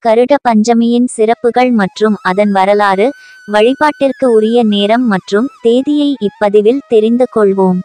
கருட பஞ்சமியின் சிறப்புகள் மற்றும் அதன் வரலாறு, வழிபாட்டிற்கு உரிய நேரம் மற்றும் தேதியை இப்பதிவில் தெரிந்து கொள்வோம்.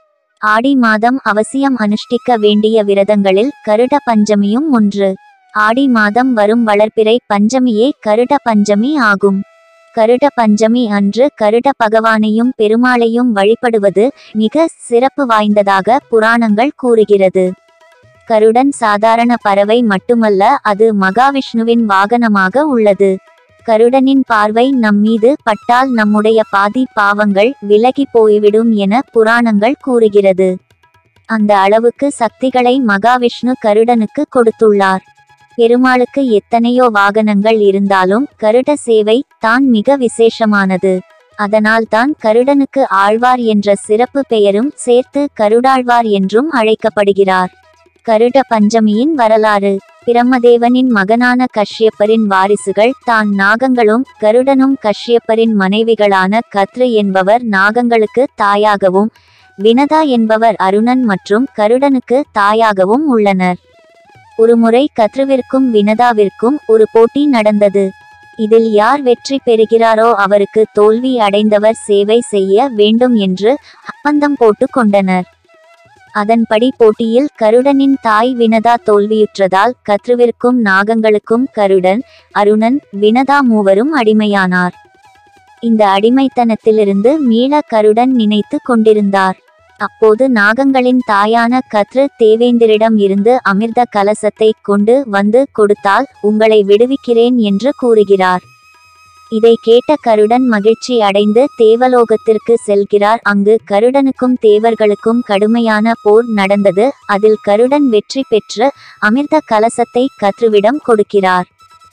ஆடி மாதம் அவசியம் அனுஷ்டிக்க வேண்டிய விரதங்களில் கருட பஞ்சமியும் ஒன்று. ஆடி மாதம் வரும் வளர்பிறை பஞ்சமியே கருட பஞ்சமி ஆகும். கருட பஞ்சமி அன்று கருட பகவானையும் பெருமாளையும் வழிபடுவது மிக சிறப்பு வாய்ந்ததாக புராணங்கள் கூறுகிறது. கருடன் சாதாரண பறவை மட்டுமல்ல, அது மகாவிஷ்ணுவின் வாகனமாக உள்ளது. கருடனின் பார்வை நம்மீது பட்டால் நம்முடைய பாதி பாவங்கள் விலகி போய்விடும் என புராணங்கள் கூறுகிறது. அந்த அளவுக்கு சக்திகளை மகாவிஷ்ணு கருடனுக்கு கொடுத்துள்ளார். பெருமாளுக்கு எத்தனையோ வாகனங்கள் இருந்தாலும் கருட சேவை தான் மிக விசேஷமானது. அதனால் தான் கருடனுக்கு ஆழ்வார் என்ற சிறப்பு பெயரும் சேர்த்து கருடாழ்வார் என்றும் அழைக்கப்படுகிறார். கருட பஞ்சமியின் வரலாறு. பிரம்மதேவனின் மகனான கஷ்யப்பரின் வாரிசுகள் தான் நாகங்களும் கருடனும் கஷ்யப்பரின் மனைவிகளான கத்ரு என்பவர் நாகங்களுக்கு தாயாகவும், வினதா என்பவர் அருணன் மற்றும் கருடனுக்கு தாயாகவும் உள்ளனர். ஒருமுறை கத்ருவிற்கும் வினதாவிற்கும் ஒரு போட்டி நடந்தது. இதில் யார் வெற்றி பெறுகிறாரோ அவருக்கு தோல்வி அடைந்தவர் சேவை செய்ய வேண்டும் என்று ஒப்பந்தம் போட்டு கொண்டனர். அதன்படி போட்டியில் கருடனின் தாய் வினதா தோல்வியுற்றதால் கத்ருவிற்கும் நாகங்களுக்கும் கருடன், அருணன், வினதா மூவரும் அடிமையானார். இந்த அடிமைத்தனத்திலிருந்து மீள கருடன் நினைத்து கொண்டிருந்தார். அப்போது நாகங்களின் தாயான கத்ரு தேவேந்திரிடம் இருந்து அமிர்த கலசத்தை கொண்டு வந்து கொடுத்தால் உங்களை விடுவிக்கிறேன் என்று கூறுகிறார். இதை கேட்ட கருடன் மகிழ்ச்சி அடைந்து தேவலோகத்திற்கு செல்கிறார். அங்கு கருடனுக்கும் தேவர்களுக்கும் கடுமையான போர் நடந்தது. அதில் கருடன் வெற்றி பெற்று அமிர்த கலசத்தை கத்ருவிடம் கொடுக்கிறார்.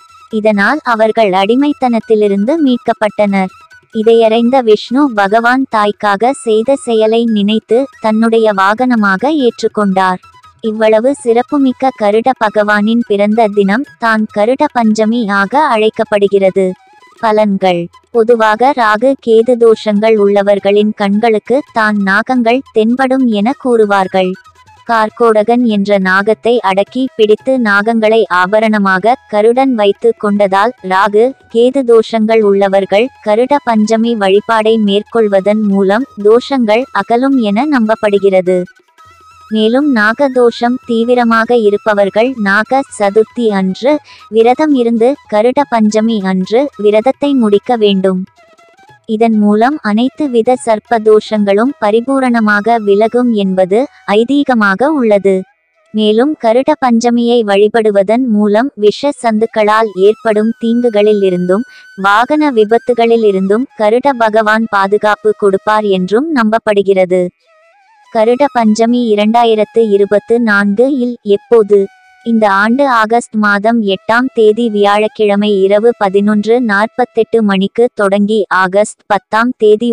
இதனால் அவர்கள் அடிமைத்தனத்திலிருந்து மீட்கப்பட்டனர். இதையறிந்த விஷ்ணு பகவான் தாய்க்காக செய்த செயலை நினைத்து தன்னுடைய வாகனமாக ஏற்றுக்கொண்டார். இவ்வளவு சிறப்புமிக்க கருட பகவானின் பிறந்த தினம் தான் கருட பஞ்சமி ஆக அழைக்கப்படுகிறது. பலன்கள். பொதுவாக ராகு கேது தோஷங்கள் உள்ளவர்களின் கண்களுக்கு தான் நாகங்கள் தென்படும் என கூறுவார்கள். கார்கோடகன் என்ற நாகத்தை அடக்கி பிடித்து நாகங்களை ஆபரணமாக கருடன் வைத்து கொண்டதால் ராகு கேது தோஷங்கள் உள்ளவர்கள் கருட பஞ்சமி வழிபாடை மேற்கொள்வதன் மூலம் தோஷங்கள் அகலும் என நம்பப்படுகிறது. மேலும் நாகதோஷம் தீவிரமாக இருப்பவர்கள் நாக சதுர்த்தி அன்று விரதம் இருந்து கருட பஞ்சமி அன்று விரதத்தை முடிக்க வேண்டும். இதன் மூலம் அனைத்து வித சர்ப்ப தோஷங்களும் பரிபூரணமாக விலகும் என்பது ஐதீகமாக உள்ளது. மேலும் கருட பஞ்சமியை வழிபடுவதன் மூலம் விஷ சந்துக்களால் ஏற்படும் தீங்குகளில் இருந்தும் வாகன விபத்துகளில் இருந்தும் கருட பகவான் பாதுகாப்பு கொடுப்பார் என்றும் நம்பப்படுகிறது. கருட பஞ்சமி 2024 இல் எப்போது? இந்த ஆண்டு ஆகஸ்ட் மாதம் 8ஆம் தேதி வியாழக்கிழமை இரவு 11:48 மணிக்கு தொடங்கி ஆகஸ்ட் 10ஆம் தேதி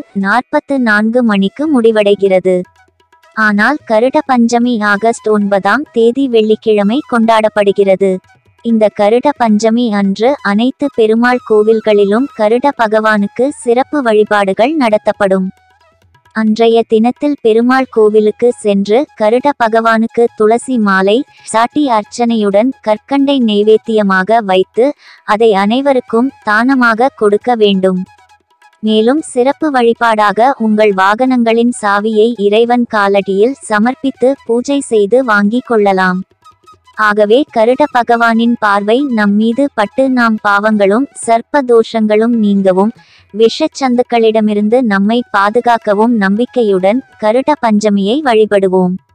1:44 மணிக்கு முடிவடைகிறது. ஆனால் கருட பஞ்சமி ஆகஸ்ட் 9ஆம் தேதி வெள்ளிக்கிழமை கொண்டாடப்படுகிறது. இந்த கருட பஞ்சமி அன்று அனைத்து பெருமாள் கோவில்களிலும் கருட பகவானுக்கு சிறப்பு வழிபாடுகள் நடத்தப்படும். அன்றைய தினத்தில் பெருமாள் கோவிலுக்கு சென்று கருட பகவானுக்கு துளசி மாலை சாட்டி அர்ச்சனையுடன் கற்கண்டை நெய்வேத்தியமாக வைத்து அதை அனைவருக்கும் தானமாக கொடுக்க வேண்டும். மேலும் சிறப்பு வழிபாடாக உங்கள் வாகனங்களின் சாவியை இறைவன் காலடியில் சமர்ப்பித்து பூஜை செய்து வாங்கிக் கொள்ளலாம். ஆகவே கருட பகவானின் பார்வை நம்மீது பட்டு நாம் பாவங்களும் சர்ப்ப தோஷங்களும் நீங்கவும் விஷச்சந்துக்களிடமிருந்து நம்மை பாதுகாக்கவும் நம்பிக்கையுடன் கருட பஞ்சமியை வழிபடுவோம்.